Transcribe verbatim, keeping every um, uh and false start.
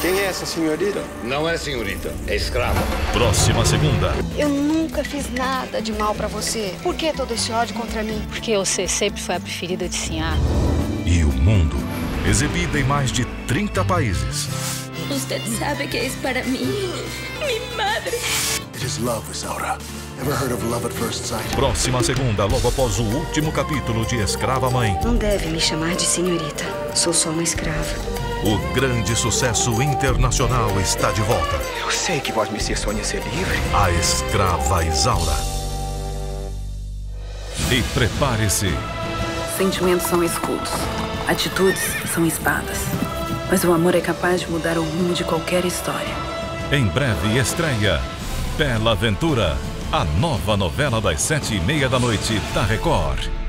Quem é essa senhorita? Não é senhorita, é escrava. Próxima segunda. Eu nunca fiz nada de mal pra você. Por que todo esse ódio contra mim? Porque você sempre foi a preferida de Sinhá. E o mundo. Exibida em mais de trinta países. Usted sabe que es para mí, mi madre. It is love, Isaura. Ever heard of love at first sight? Próxima segunda, logo após o último capítulo de Escrava Mãe. Não deve me chamar de senhorita. Sou só uma escrava. O grande sucesso internacional está de volta. Eu sei que Voz Messias sonha ser livre. A Escrava Isaura. E prepare-se. Sentimentos são escudos. Atitudes são espadas. Mas o amor é capaz de mudar o rumo de qualquer história. Em breve estreia Bela Aventura, a nova novela das sete e meia da noite da Record.